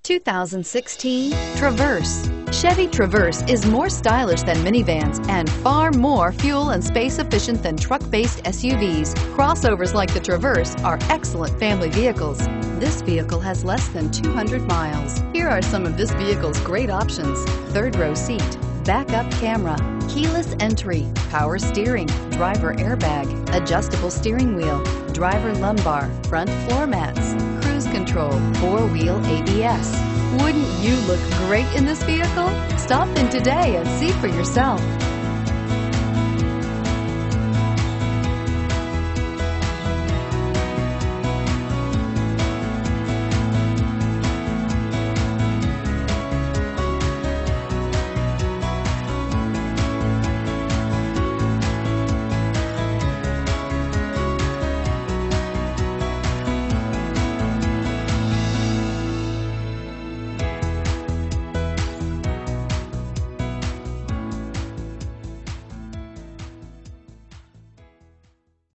2016 Traverse. Chevy Traverse is more stylish than minivans and far more fuel and space efficient than truck-based SUVs. Crossovers like the Traverse are excellent family vehicles. This vehicle has less than 200 miles. Here are some of this vehicle's great options: third row seat, backup camera, keyless entry, power steering, driver airbag, adjustable steering wheel, driver lumbar, front floor mats, cruise control, four-wheel ABS. Wouldn't you look great in this vehicle? Stop in today and see for yourself.